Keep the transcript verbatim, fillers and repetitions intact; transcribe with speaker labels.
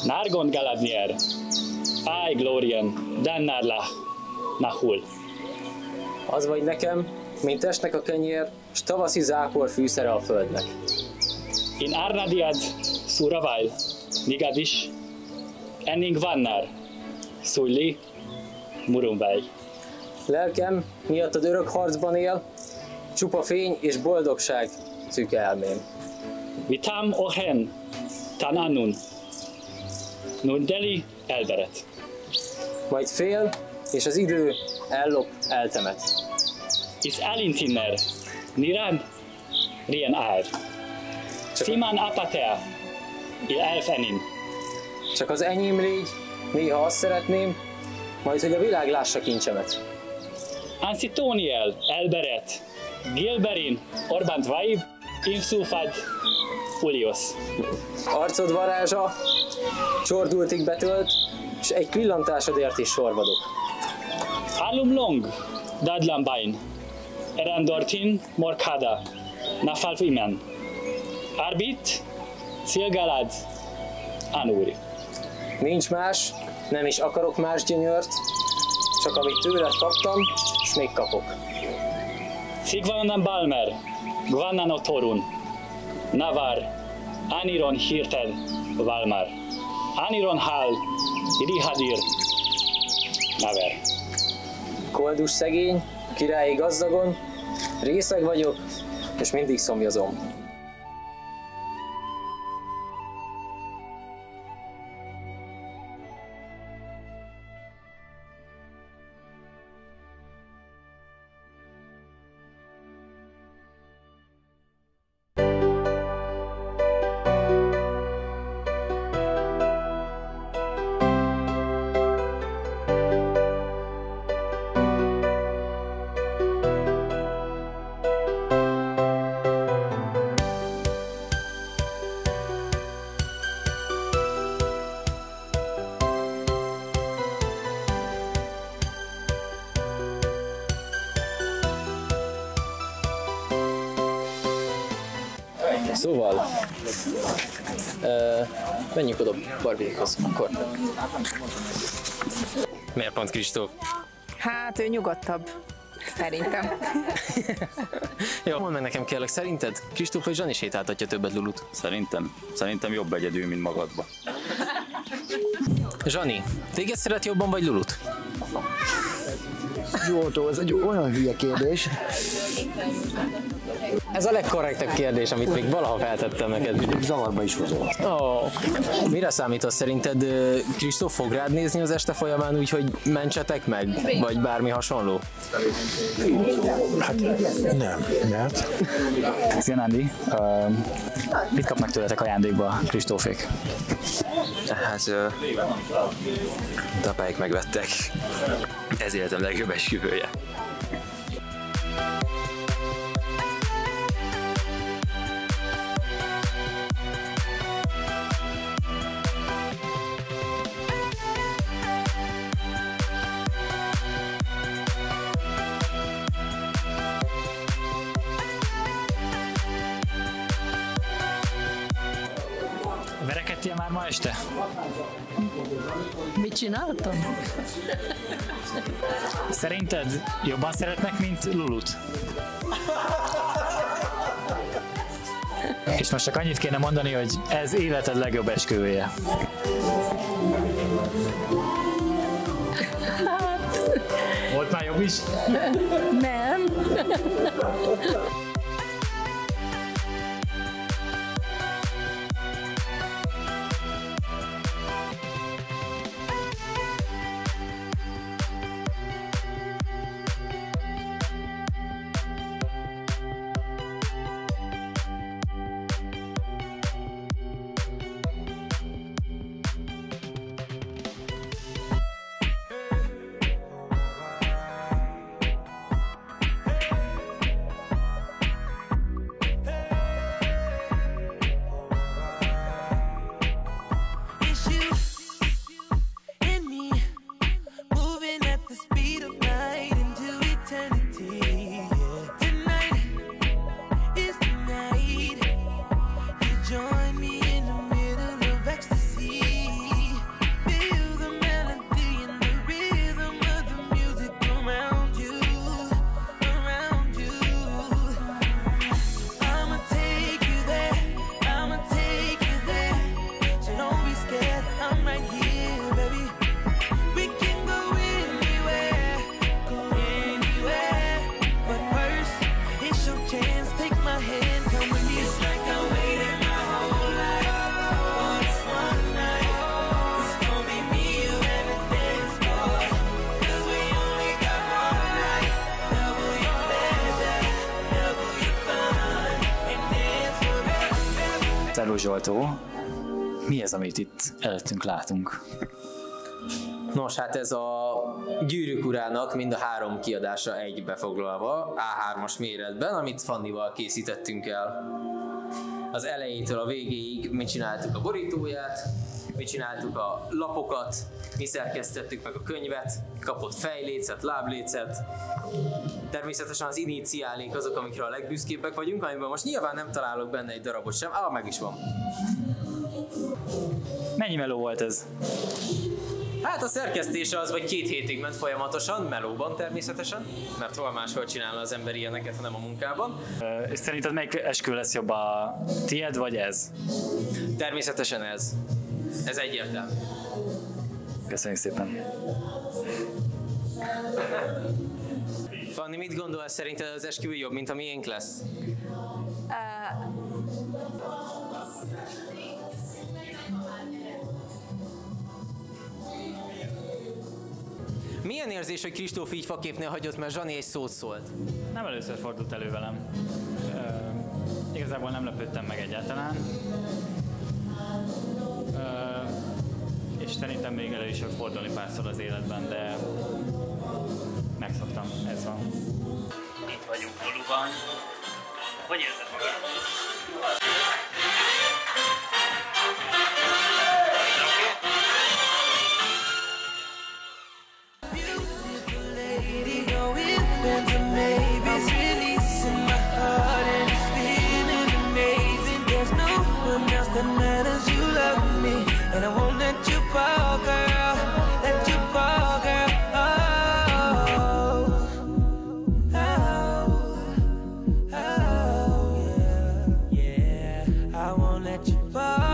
Speaker 1: Nargon galadnier, ai glorien, dannarlach, nahul.
Speaker 2: Az vagy nekem, mint testnek a kenyér, s tavaszi zápor fűszere a földnek.
Speaker 1: In arnadiad suravail, nigadis, enning vannar, szulli, murumváj.
Speaker 2: Lelkem miattad örök harcban él, csupa fény és boldogság szűke elmém.
Speaker 1: Vitam ohen, tan annun, nundeli elberet.
Speaker 2: Majd fél, és az idő ellop, eltemet.
Speaker 1: Is elintinner, niran, rien ár. Siman apatea, il elfenin.
Speaker 2: Csak az enyém légy, néha azt szeretném, majd hogy a világ lássa kincsemet.
Speaker 1: Ansitoniel, elberet, gilberin, orbant vaib, infszúfad, ulios.
Speaker 2: Arcod varázsa, csordultig betölt, és egy pillantásodért is sorvadok.
Speaker 1: Alum long, dadlambain, erandortin, morkada, nafalf imen. Arbit, szilgalad, anúri.
Speaker 2: Nincs más, nem is akarok más gyönyört, csak amit tőled kaptam, s még kapok.
Speaker 1: Szigvanan balmer, gvannan otorun, navar, aniron hirted, valmar, aniron hal, irihadir, naver.
Speaker 2: Koldus szegény, királyi gazdagon, részeg vagyok, és mindig szomjazom. Szóval, uh, menjünk oda Barbie-hoz, akkor. Miért pont Kristóf?
Speaker 3: Hát ő nyugodtabb, szerintem.
Speaker 2: Jó, mondd meg nekem kérlek, szerinted Kristóf vagy Zsani sétáltatja többet Lulut?
Speaker 4: Szerintem, szerintem jobb egyedül, mint magadba.
Speaker 2: Zsani, téged szeret jobban vagy Lulut?
Speaker 5: Zsoltó, ez egy olyan hülye kérdés.
Speaker 2: Ez a legkorrektebb kérdés, amit még valaha feltettem neked.
Speaker 5: Zavarba is hozol.
Speaker 2: Oh. Mire számítasz szerinted? Kristóf fog rád nézni az este folyamán úgy, hogy mentsetek meg? Vagy bármi hasonló?
Speaker 5: Hát nem, mert...
Speaker 1: Szia Nandi, uh, mit kapnak tőletek ajándékba Kristófék?
Speaker 4: Hát, uh, tapáik megvettek. Ez életem legjobb esküvője.
Speaker 1: Verekedtél már ma este?
Speaker 3: Mit csináltam?
Speaker 1: Szerinted jobban szeretnek, mint Lulut? És most csak annyit kéne mondani, hogy ez életed legjobb esküvője. Volt már jobb is?
Speaker 3: Nem.
Speaker 1: Járó Zsoltó, mi ez, amit itt előttünk látunk?
Speaker 2: Nos, hát ez a Gyűrűk Urának mind a három kiadása egybefoglalva, á hármas méretben, amit Fannival készítettünk el. Az elejétől a végéig mi csináltuk a borítóját, mi csináltuk a lapokat, mi szerkesztettük meg a könyvet, kapott fejlécet, láblécet. Természetesen az iniciálék azok, amikre a legbüszkébbek vagyunk, amiben most nyilván nem találok benne egy darabot sem, ah, meg is van.
Speaker 1: Mennyi meló volt ez?
Speaker 2: Hát a szerkesztése az vagy két hétig ment folyamatosan, melóban természetesen, mert hol máshol csinálna az ember ilyeneket, hanem a munkában.
Speaker 1: És szerinted melyik eskü lesz jobb, a tied vagy ez?
Speaker 2: Természetesen ez. Ez egyértelmű.
Speaker 1: Köszönjük szépen.
Speaker 2: Fanni, mit gondolsz, szerinted az esküvő jobb, mint a miénk lesz?
Speaker 3: Uh,
Speaker 2: Milyen érzés, hogy Kristóf így faképnél hagyott, mert Zsani egy szót szólt?
Speaker 1: Nem először fordult elő velem. Uh, igazából nem lepődtem meg egyáltalán. Uh, és szerintem még elő is fog fordulni párszor az életben, de megszoktam, ez van. Itt vagyunk faluban. Hogy érzed magad?
Speaker 6: That matters, you love me, and I won't let you fall, girl. Let you fall, girl. Oh, oh, oh, yeah, yeah. I won't let you fall.